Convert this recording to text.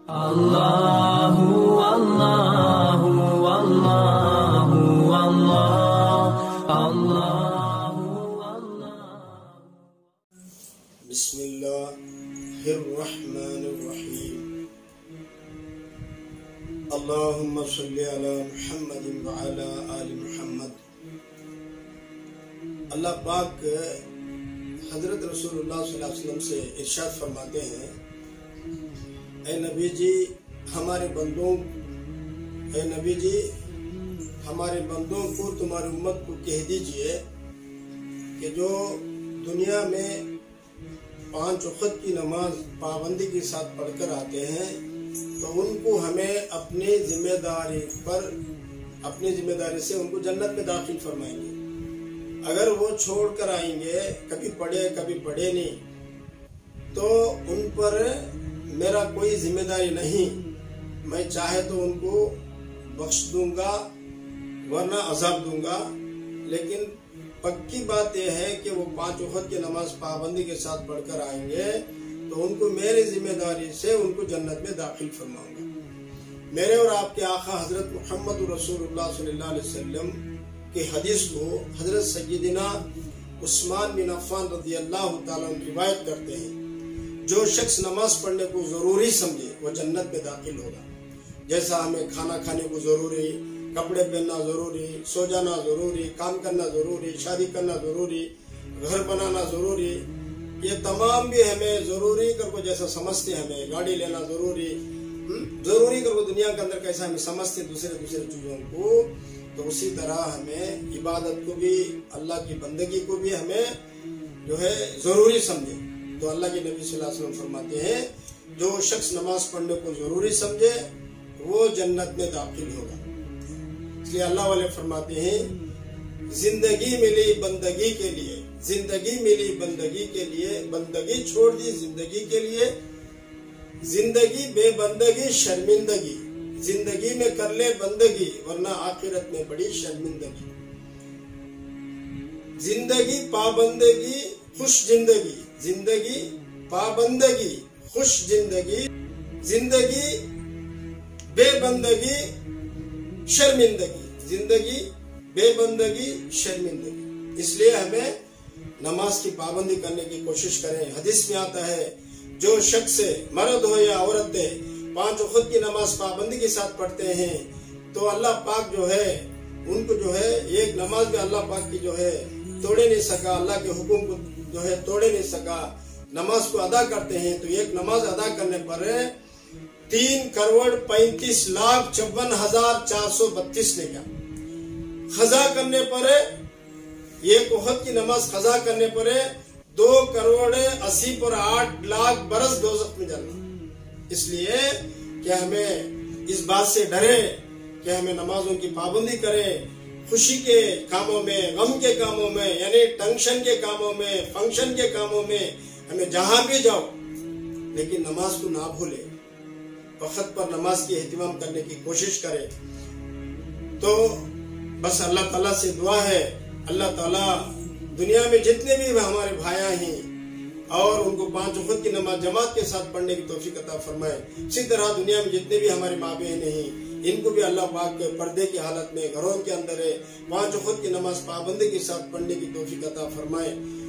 اللہ اللہ اللہ اللہ اللہ۔ بسم اللہ الرحمن الرحیم۔ اللہم صلی علی محمد وعلی آل محمد۔ اللہ پاک حضرت رسول اللہ صلی اللہ علیہ وسلم سے ارشاد فرماتے ہیں، اے نبی جی ہمارے بندوں کو تمہاری امت کو کہہ دیجئے کہ جو دنیا میں 5 وقت کی نماز پابندی کے ساتھ پڑھ کر آتے ہیں تو ان کو ہمیں اپنی ذمہ داری سے ان کو جنت میں داخل فرمائیں گے۔ اگر وہ چھوڑ کر آئیں گے، کبھی پڑھے نہیں، تو ان پر میرا کوئی ذمہ داری نہیں، میں چاہے تو ان کو بخش دوں گا ورنہ عذاب دوں گا، لیکن پکی بات یہ ہے کہ وہ 5 وقت کی نماز پابندی کے ساتھ پڑھ کر آئیں گے تو ان کو میری ذمہ داری سے ان کو جنت میں داخل فرماؤں گا۔ میرے اور آپ کے آقا حضرت محمد رسول اللہ صلی اللہ علیہ وسلم کی حدیث کو حضرت سیدنا عثمان بن عفان رضی اللہ تعالیٰ عنہ روایت کرتے ہیں، جو شخص نماز پڑھنے کو ضروری سمجھے وہ جنت میں داخل ہوگا۔ جیسا ہمیں کھانا کھانے کو ضروری، کپڑے پہننا ضروری، سو جانا ضروری، کام کرنا ضروری، شادی کرنا ضروری، گھر بنانا ضروری، یہ تمام بھی ہمیں ضروری کر کو جیسا سمجھتے ہیں، ہمیں گاڑی لینا ضروری کر کو دنیا کے اندر کیسا ہمیں سمجھتے دوسرے چیزوں کو، تو اسی طرح ہمیں عبادت کو بھی، اللہ کی بندگی کو بھی ہمیں جو ہے ضروری سمجھے۔ تو اللہ کے نبی صلی اللہ علیہ وسلم فرماتے ہیں، جو شخص نماز پڑھنے کو ضروری سمجھے وہ جنت میں داخل ہوگا۔ اس لیے اللہ والے فرماتے ہیں، زندگی ملی بندگی کے لیے، بندگی چھوڑ دی زندگی کے لیے، زندگی بے بندگی شرمندگی، زندگی میں کر لے بندگی ورنہ آخرت میں بڑی شرمندگی۔ زندگی پابندگی خوش زندگی، زندگی پابندگی خوش زندگی، زندگی بے بندگی شرمندگی، زندگی بے بندگی شرمندگی۔ اس لیے ہمیں نماز کی پابندی کرنے کی کوشش کریں۔ حدیث میں آتا ہے، جو شخص مرد ہو یا عورت ہے 5 وقت کی نماز پابندی کے ساتھ پڑھتے ہیں تو اللہ پاک جو ہے ان کو جو ہے ایک نماز میں اللہ پاک کی جو ہے توڑے نہیں سکا، اللہ کے حکم کو جو ہے توڑے نہیں سکا، نماز کو ادا کرتے ہیں تو ایک نماز ادا کرنے پر 3,35,54,432 لے گا۔ قضا کرنے پر ایک وقت کی نماز قضا کرنے پر 2,80,08,00,000 برس دوزخ میں جلنا۔ اس لیے کہ ہمیں اس بات سے ڈرے کہ ہمیں نمازوں کی پابندی کریں، خوشی کے کاموں میں، غم کے کاموں میں، یعنی ٹینشن کے کاموں میں، فنکشن کے کاموں میں، ہمیں جہاں بھی جاؤ لیکن نماز کو نہ بھولے، وقت پر نماز کی اہتمام کرنے کی کوشش کرے۔ تو بس اللہ تعالیٰ سے دعا ہے، اللہ تعالیٰ دنیا میں جتنے بھی ہمارے بھائیاں ہیں اور ان کو 5 وقت کی نماز جماعت کے ساتھ پڑھنے کی توفیق عطا فرمائے۔ اسی طرح دنیا میں جتنے بھی ہمارے ماں بہن ہیں ان کو بھی اللہ پاک کے پردے کی حالت میں گھروں کے اندر 5 وقت کی نماز پابندی کے ساتھ پڑھنے کی توفیق عطا فرمائے۔